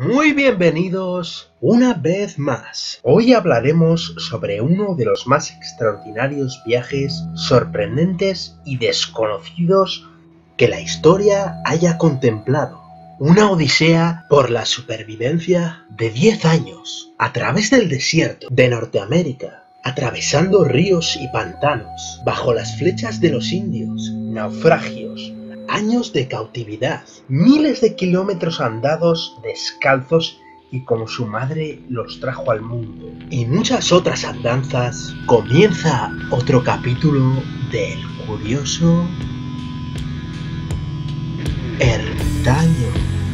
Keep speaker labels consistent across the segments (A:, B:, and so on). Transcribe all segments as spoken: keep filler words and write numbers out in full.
A: Muy bienvenidos una vez más. Hoy hablaremos sobre uno de los más extraordinarios viajes, sorprendentes y desconocidos que la historia haya contemplado. Una odisea por la supervivencia de diez años, a través del desierto de Norteamérica, atravesando ríos y pantanos, bajo las flechas de los indios, naufragios, años de cautividad, miles de kilómetros andados descalzos y como su madre los trajo al mundo, y muchas otras andanzas. Comienza otro capítulo del curioso ermitaño.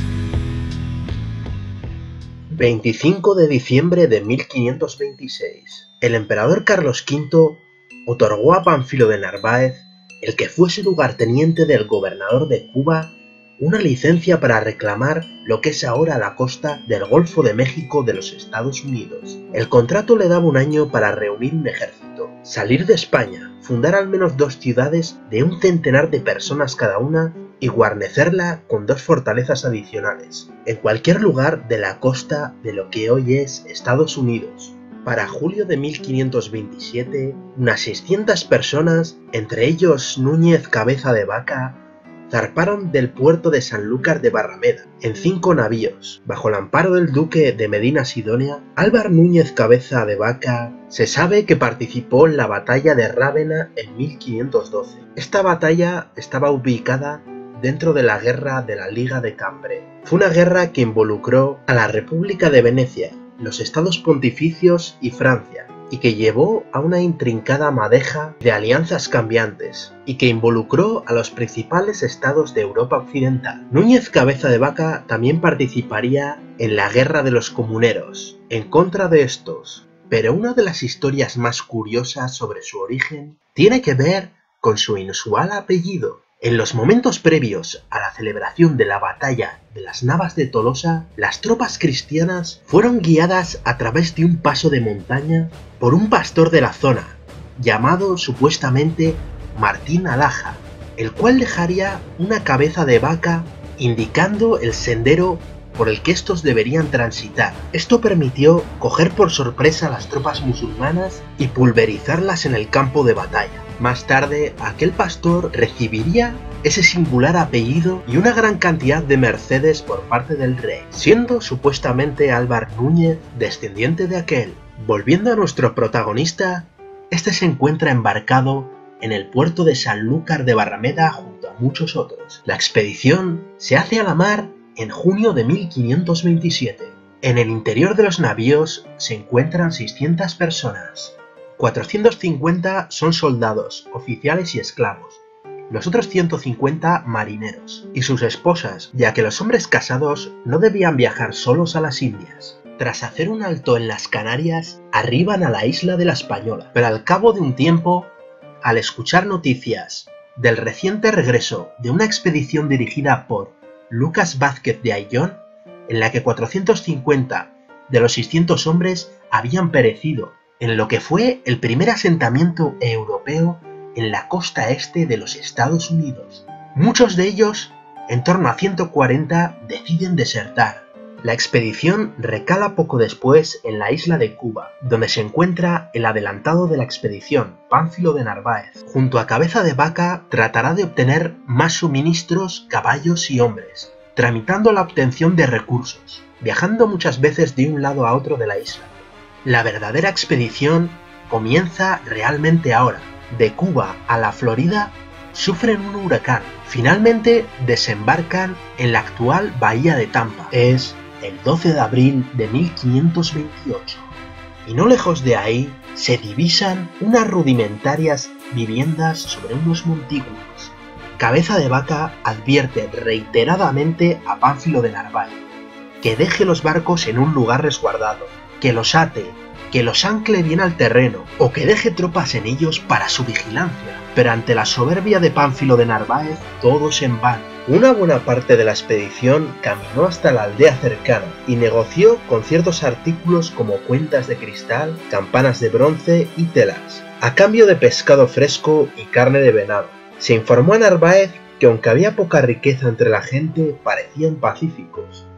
A: veinticinco de diciembre de mil quinientos veintiséis. El emperador Carlos quinto otorgó a Pánfilo de Narváez, el que fuese lugarteniente del gobernador de Cuba, una licencia para reclamar lo que es ahora la costa del Golfo de México de los Estados Unidos. El contrato le daba un año para reunir un ejército, salir de España, fundar al menos dos ciudades de un centenar de personas cada una y guarnecerla con dos fortalezas adicionales, en cualquier lugar de la costa de lo que hoy es Estados Unidos. Para julio de mil quinientos veintisiete, unas seiscientas personas, entre ellos Núñez Cabeza de Vaca, zarparon del puerto de Sanlúcar de Barrameda en cinco navíos. Bajo el amparo del duque de Medina Sidonia, Álvar Núñez Cabeza de Vaca se sabe que participó en la batalla de Rávena en mil quinientos doce. Esta batalla estaba ubicada dentro de la guerra de la Liga de Cambrai. Fue una guerra que involucró a la República de Venecia, los Estados Pontificios y Francia, y que llevó a una intrincada madeja de alianzas cambiantes, y que involucró a los principales estados de Europa Occidental. Núñez Cabeza de Vaca también participaría en la Guerra de los Comuneros, en contra de estos, pero una de las historias más curiosas sobre su origen tiene que ver con su inusual apellido. En los momentos previos a la celebración de la batalla de las Navas de Tolosa, las tropas cristianas fueron guiadas a través de un paso de montaña por un pastor de la zona, llamado supuestamente Martín Alhaja, el cual dejaría una cabeza de vaca indicando el sendero por el que estos deberían transitar. Esto permitió coger por sorpresa a las tropas musulmanas y pulverizarlas en el campo de batalla. Más tarde, aquel pastor recibiría ese singular apellido y una gran cantidad de mercedes por parte del rey, siendo supuestamente Álvar Núñez descendiente de aquel. Volviendo a nuestro protagonista, este se encuentra embarcado en el puerto de Sanlúcar de Barrameda junto a muchos otros. La expedición se hace a la mar en junio de mil quinientos veintisiete. En el interior de los navíos se encuentran seiscientas personas. cuatrocientos cincuenta son soldados, oficiales y esclavos, los otros ciento cincuenta marineros y sus esposas, ya que los hombres casados no debían viajar solos a las Indias. Tras hacer un alto en las Canarias, arriban a la isla de La Española, pero al cabo de un tiempo, al escuchar noticias del reciente regreso de una expedición dirigida por Lucas Vázquez de Ayllón, en la que cuatrocientos cincuenta de los seiscientos hombres habían perecido en lo que fue el primer asentamiento europeo en la costa este de los Estados Unidos. Muchos de ellos, en torno a ciento cuarenta, deciden desertar. La expedición recala poco después en la isla de Cuba, donde se encuentra el adelantado de la expedición, Pánfilo de Narváez. Junto a Cabeza de Vaca tratará de obtener más suministros, caballos y hombres, tramitando la obtención de recursos, viajando muchas veces de un lado a otro de la isla. La verdadera expedición comienza realmente ahora. De Cuba a la Florida sufren un huracán. Finalmente desembarcan en la actual bahía de Tampa. Es el doce de abril de mil quinientos veintiocho. Y no lejos de ahí se divisan unas rudimentarias viviendas sobre unos montículos. Cabeza de Vaca advierte reiteradamente a Pánfilo de Narváez que deje los barcos en un lugar resguardado, que los ate, que los ancle bien al terreno o que deje tropas en ellos para su vigilancia. Pero ante la soberbia de Pánfilo de Narváez, todo es en vano. Una buena parte de la expedición caminó hasta la aldea cercana y negoció con ciertos artículos como cuentas de cristal, campanas de bronce y telas, a cambio de pescado fresco y carne de venado. Se informó a Narváez que aunque había poca riqueza entre la gente, parecían pacíficos.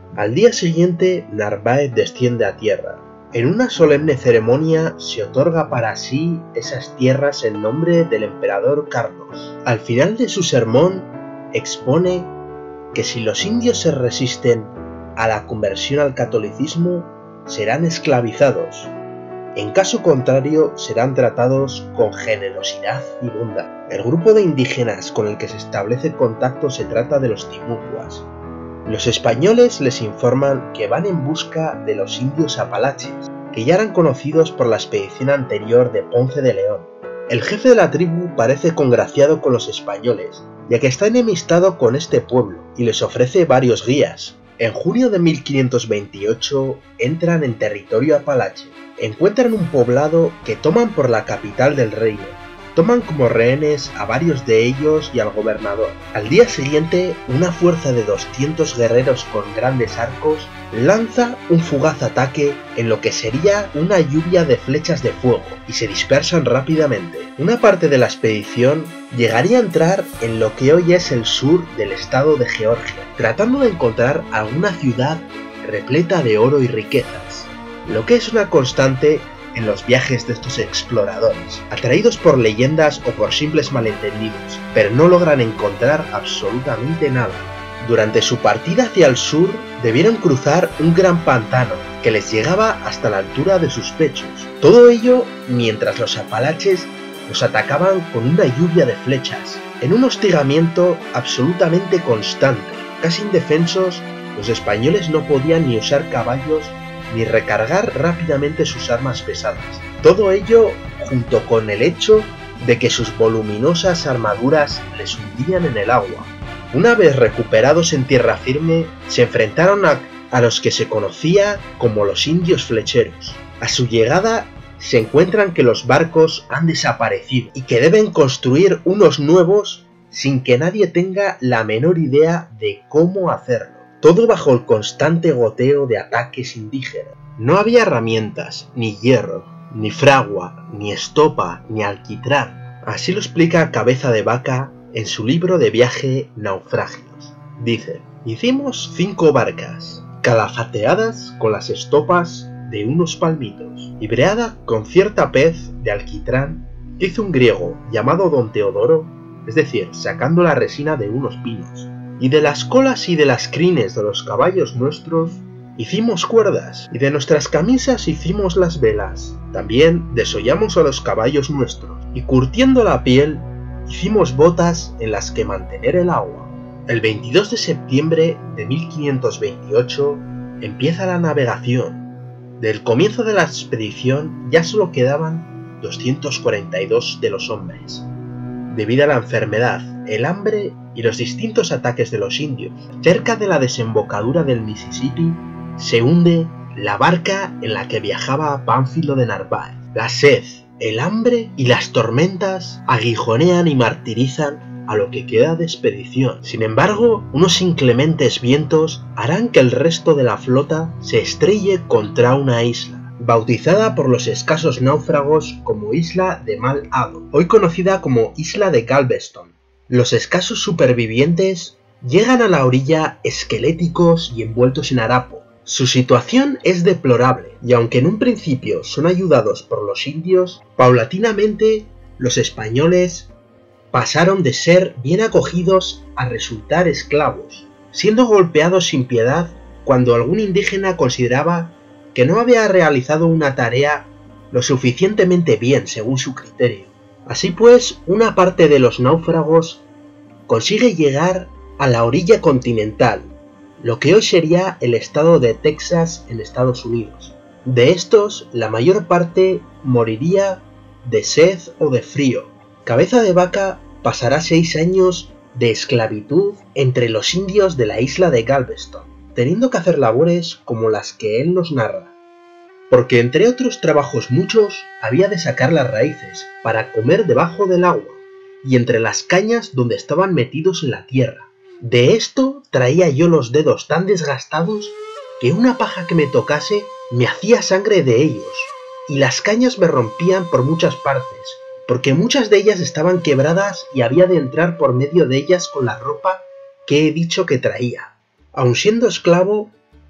A: Al día siguiente, Narváez desciende a tierra. En una solemne ceremonia se otorga para sí esas tierras en nombre del emperador Carlos. Al final de su sermón expone que si los indios se resisten a la conversión al catolicismo, serán esclavizados. En caso contrario, serán tratados con generosidad y bondad. El grupo de indígenas con el que se establece contacto se trata de los timucuas. Los españoles les informan que van en busca de los indios apalaches, que ya eran conocidos por la expedición anterior de Ponce de León. El jefe de la tribu parece congraciado con los españoles, ya que está enemistado con este pueblo, y les ofrece varios guías. En junio de mil quinientos veintiocho entran en territorio apalache. Encuentran un poblado que toman por la capital del reino. Toman como rehenes a varios de ellos y al gobernador. Al día siguiente, una fuerza de doscientos guerreros con grandes arcos lanza un fugaz ataque en lo que sería una lluvia de flechas de fuego y se dispersan rápidamente. Una parte de la expedición llegaría a entrar en lo que hoy es el sur del estado de Georgia, tratando de encontrar alguna ciudad repleta de oro y riquezas, lo que es una constante en los viajes de estos exploradores, atraídos por leyendas o por simples malentendidos, pero no logran encontrar absolutamente nada. Durante su partida hacia el sur, debieron cruzar un gran pantano que les llegaba hasta la altura de sus pechos. Todo ello mientras los apalaches los atacaban con una lluvia de flechas, en un hostigamiento absolutamente constante. Casi indefensos, los españoles no podían ni usar caballos ni recargar rápidamente sus armas pesadas. Todo ello junto con el hecho de que sus voluminosas armaduras les hundían en el agua. Una vez recuperados en tierra firme, se enfrentaron a, a los que se conocía como los indios flecheros. A su llegada se encuentran que los barcos han desaparecido y que deben construir unos nuevos sin que nadie tenga la menor idea de cómo hacerlo. Todo bajo el constante goteo de ataques indígenas. No había herramientas, ni hierro, ni fragua, ni estopa, ni alquitrán. Así lo explica Cabeza de Vaca en su libro de viaje Naufragios. Dice: hicimos cinco barcas, calafateadas con las estopas de unos palmitos, y breada con cierta pez de alquitrán que hizo un griego llamado Don Teodoro, es decir, sacando la resina de unos pinos. Y de las colas y de las crines de los caballos nuestros hicimos cuerdas, y de nuestras camisas hicimos las velas. También desollamos a los caballos nuestros, y curtiendo la piel hicimos botas en las que mantener el agua. El veintidós de septiembre de mil quinientos veintiocho empieza la navegación. Del comienzo de la expedición ya solo quedaban doscientos cuarenta y dos de los hombres. Debido a la enfermedad, el hambre y los distintos ataques de los indios, cerca de la desembocadura del Mississippi, se hunde la barca en la que viajaba Pánfilo de Narváez. La sed, el hambre y las tormentas aguijonean y martirizan a lo que queda de expedición. Sin embargo, unos inclementes vientos harán que el resto de la flota se estrelle contra una isla, bautizada por los escasos náufragos como Isla de Mal Hado, hoy conocida como Isla de Galveston. Los escasos supervivientes llegan a la orilla esqueléticos y envueltos en harapo. Su situación es deplorable, y aunque en un principio son ayudados por los indios, paulatinamente los españoles pasaron de ser bien acogidos a resultar esclavos, siendo golpeados sin piedad cuando algún indígena consideraba que no había realizado una tarea lo suficientemente bien según su criterio. Así pues, una parte de los náufragos consigue llegar a la orilla continental, lo que hoy sería el estado de Texas en Estados Unidos. De estos, la mayor parte moriría de sed o de frío. Cabeza de Vaca pasará seis años de esclavitud entre los indios de la isla de Galveston, teniendo que hacer labores como las que él nos narra, porque entre otros trabajos muchos había de sacar las raíces para comer debajo del agua y entre las cañas donde estaban metidos en la tierra. De esto traía yo los dedos tan desgastados que una paja que me tocase me hacía sangre de ellos, y las cañas me rompían por muchas partes, porque muchas de ellas estaban quebradas y había de entrar por medio de ellas con la ropa que he dicho que traía. Aun siendo esclavo,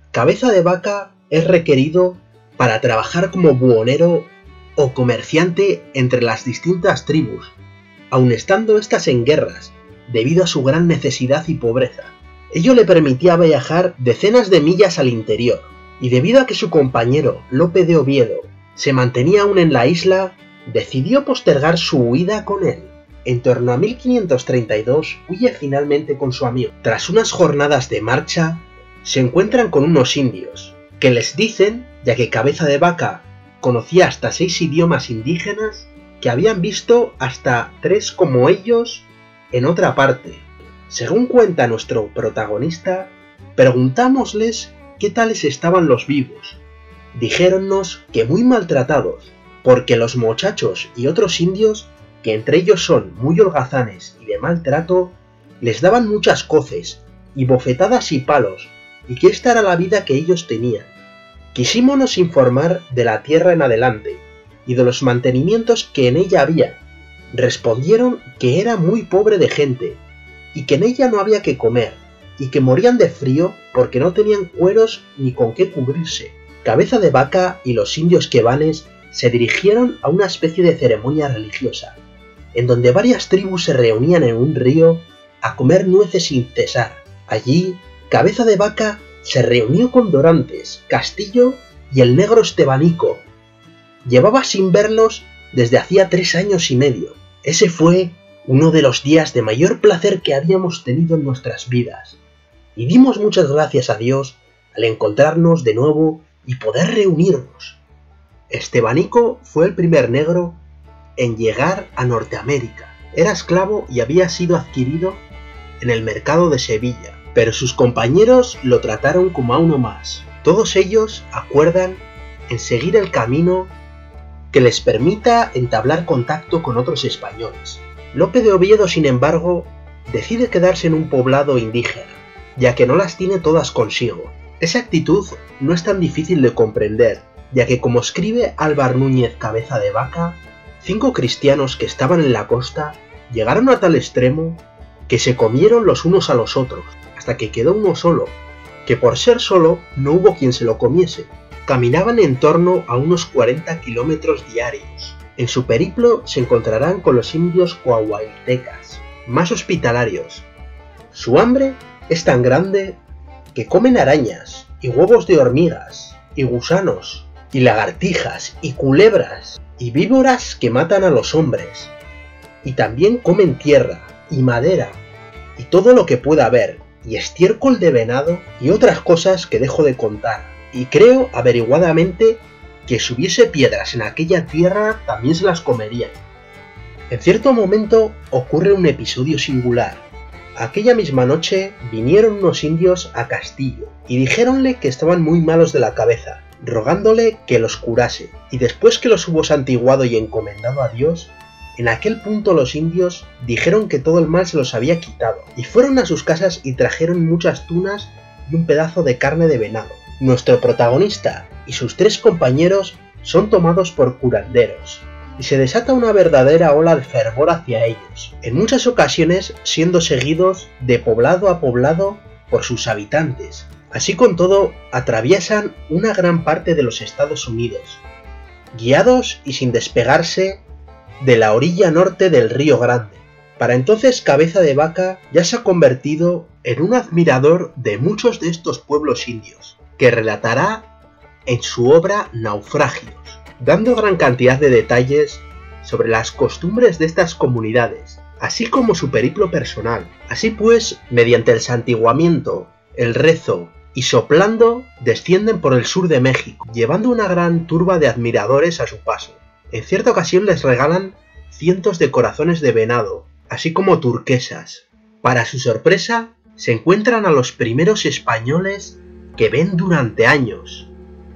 A: Cabeza de Vaca es requerido para trabajar como buhonero o comerciante entre las distintas tribus, aun estando estas en guerras, debido a su gran necesidad y pobreza. Ello le permitía viajar decenas de millas al interior, y debido a que su compañero Lope de Oviedo se mantenía aún en la isla, decidió postergar su huida con él. En torno a mil quinientos treinta y dos huye finalmente con su amigo. Tras unas jornadas de marcha, se encuentran con unos indios, que les dicen, ya que Cabeza de Vaca conocía hasta seis idiomas indígenas, que habían visto hasta tres como ellos en otra parte. Según cuenta nuestro protagonista, preguntámosles qué tales estaban los vivos. Dijéronnos que muy maltratados, porque los muchachos y otros indios, que entre ellos son muy holgazanes y de mal trato, les daban muchas coces, y bofetadas y palos, y que esta era la vida que ellos tenían. Quisímonos informar de la tierra en adelante, y de los mantenimientos que en ella había. Respondieron que era muy pobre de gente, y que en ella no había que comer, y que morían de frío porque no tenían cueros ni con qué cubrirse. Cabeza de Vaca y los indios quebanes se dirigieron a una especie de ceremonia religiosa, en donde varias tribus se reunían en un río a comer nueces sin cesar. Allí, Cabeza de Vaca se reunió con Dorantes, Castillo y el negro Estebanico. Llevaba sin verlos desde hacía tres años y medio. Ese fue uno de los días de mayor placer que habíamos tenido en nuestras vidas, y dimos muchas gracias a Dios al encontrarnos de nuevo y poder reunirnos. Estebanico fue el primer negro en llegar a Norteamérica. Era esclavo y había sido adquirido en el mercado de Sevilla, pero sus compañeros lo trataron como a uno más. Todos ellos acuerdan en seguir el camino que les permita entablar contacto con otros españoles. Lope de Oviedo, sin embargo, decide quedarse en un poblado indígena, ya que no las tiene todas consigo. Esa actitud no es tan difícil de comprender, ya que, como escribe Álvar Núñez Cabeza de Vaca, cinco cristianos que estaban en la costa llegaron a tal extremo que se comieron los unos a los otros, hasta que quedó uno solo, que por ser solo no hubo quien se lo comiese. Caminaban en torno a unos cuarenta kilómetros diarios. En su periplo se encontrarán con los indios coahuiltecas, más hospitalarios. Su hambre es tan grande que comen arañas, y huevos de hormigas, y gusanos, y lagartijas, y culebras, y víboras que matan a los hombres. Y también comen tierra, y madera, y todo lo que pueda haber, y estiércol de venado, y otras cosas que dejo de contar. Y creo averiguadamente que si hubiese piedras en aquella tierra también se las comerían. En cierto momento ocurre un episodio singular. Aquella misma noche vinieron unos indios a Castillo y dijéronle que estaban muy malos de la cabeza, rogándole que los curase, y después que los hubo santiguado y encomendado a Dios, en aquel punto los indios dijeron que todo el mal se los había quitado, y fueron a sus casas y trajeron muchas tunas y un pedazo de carne de venado. Nuestro protagonista y sus tres compañeros son tomados por curanderos, y se desata una verdadera ola de fervor hacia ellos, en muchas ocasiones siendo seguidos de poblado a poblado por sus habitantes. Así con todo, atraviesan una gran parte de los Estados Unidos, guiados y sin despegarse de la orilla norte del Río Grande. Para entonces Cabeza de Vaca ya se ha convertido en un admirador de muchos de estos pueblos indios, que relatará en su obra Naufragios, dando gran cantidad de detalles sobre las costumbres de estas comunidades, así como su periplo personal. Así pues, mediante el santiguamiento, el rezo y soplando, descienden por el sur de México, llevando una gran turba de admiradores a su paso. En cierta ocasión les regalan cientos de corazones de venado, así como turquesas. Para su sorpresa, se encuentran a los primeros españoles que ven durante años.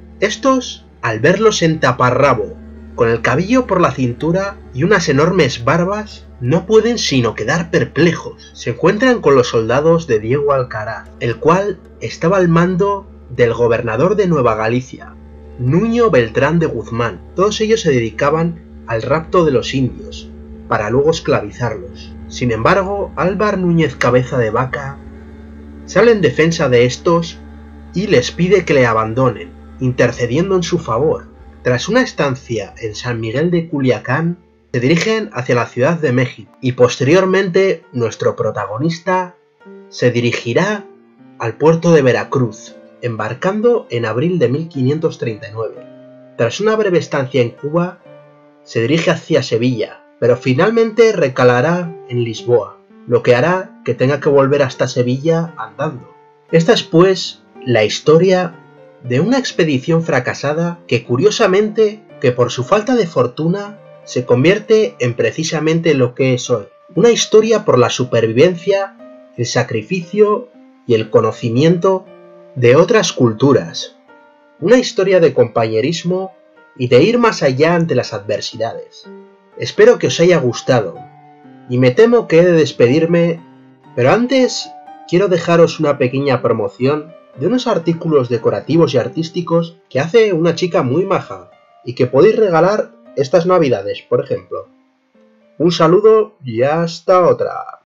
A: Estos, al verlos en taparrabo, con el cabello por la cintura y unas enormes barbas, no pueden sino quedar perplejos. Se encuentran con los soldados de Diego Alcaraz, el cual estaba al mando del gobernador de Nueva Galicia, Nuño Beltrán de Guzmán. Todos ellos se dedicaban al rapto de los indios, para luego esclavizarlos. Sin embargo, Álvar Núñez Cabeza de Vaca sale en defensa de estos y les pide que le abandonen, intercediendo en su favor. Tras una estancia en San Miguel de Culiacán, se dirigen hacia la Ciudad de México y posteriormente nuestro protagonista se dirigirá al puerto de Veracruz, embarcando en abril de mil quinientos treinta y nueve. Tras una breve estancia en Cuba, se dirige hacia Sevilla, pero finalmente recalará en Lisboa, lo que hará que tenga que volver hasta Sevilla andando. Esta es pues la historia de una expedición fracasada que curiosamente, que por su falta de fortuna, se convierte en precisamente lo que es hoy. Una historia por la supervivencia, el sacrificio y el conocimiento de otras culturas. Una historia de compañerismo y de ir más allá ante las adversidades. Espero que os haya gustado, y me temo que he de despedirme, pero antes quiero dejaros una pequeña promoción de unos artículos decorativos y artísticos que hace una chica muy maja, y que podéis regalar estas navidades, por ejemplo. Un saludo y hasta otra.